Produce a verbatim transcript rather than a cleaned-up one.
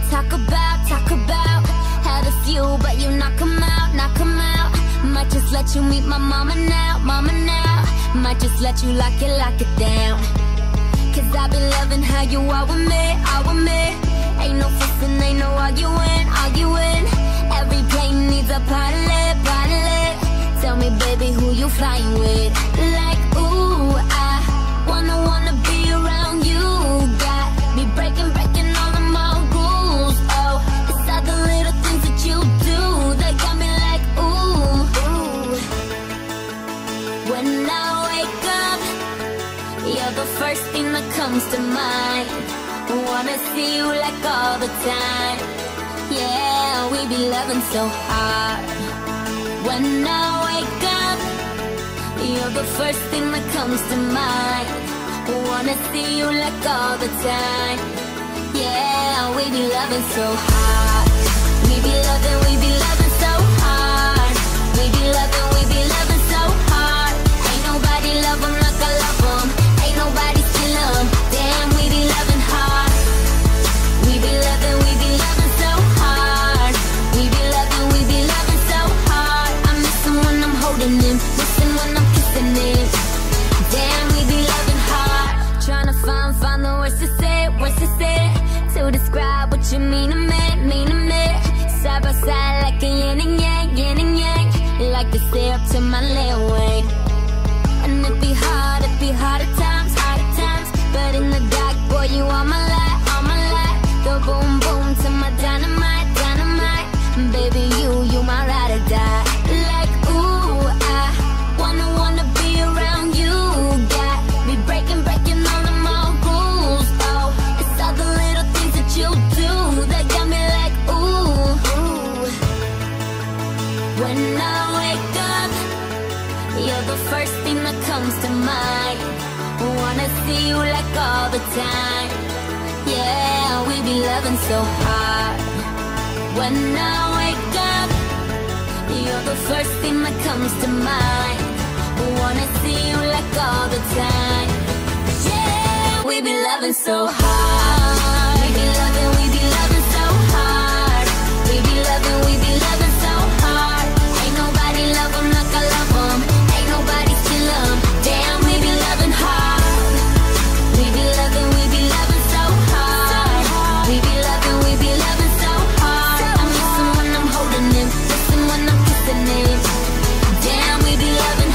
Talk about, talk about. Had a few, but you knock 'em out, knock 'em out. Might just let you meet my mama now, mama now. Might just let you lock it, lock it down. Cause I've been loving how you are with me, are with me. Ain't no fussing, ain't no arguing, arguing. Every plane needs a pilot, pilot. Tell me, baby, who you flying with? Like, ooh, I wanna, wanna be around you. Got me breaking, breaking all of my rules. Oh, it's all the little things that you do that got me like, ooh, ooh. When I wake up, you're the first thing that comes to mind. Wanna see you like all the time. Yeah, we be loving so hard. When I wake up, you're the first thing that comes to mind. Wanna see you like all the time. Yeah, we be loving so hard. We be loving, we be loving so hard. We be loving, we be loving so hard. Ain't nobody love 'em like I love 'em. Ain't nobody still 'em. Damn, we be loving hard. We be loving, we be loving so hard. We be loving, we be loving so hard. I'm missing when I'm holding him, missing when I'm kissing him. Damn, we be loving hard. Trying to find, find the words to say, words to say to describe what you mean to me, mean to me. Side by side like a yin and yang, yin and yang. Like to stay up to my little way. And it be hard, it be hard at times, hard at times. But in the dark, boy, you are my light, all my light. The boom boom to my dynamite, dynamite. Baby, you, you my ride or die. Like, ooh, I wanna, wanna be around you. Got me breaking, breaking all of my rules. Oh, it's all the little things that you do that got me like, ooh, ooh. When I wake up, you're the first thing that comes to mind. Wanna see you like all the time. Yeah, we be loving so hard. When I wake up, you're the first thing that comes to mind. Wanna see you like all the time. Yeah, we be loving so hard. We be loving, we be loving so hard. We be loving, we be loving so hard. Ain't nobody love 'em like I love 'em. Ain't nobody still 'em. Damn, we be loving hard. We be loving, we be loving so hard. We be loving, we be loving so hard. I'm missing when I'm holding him, missing when I'm kissing him. Damn, we be loving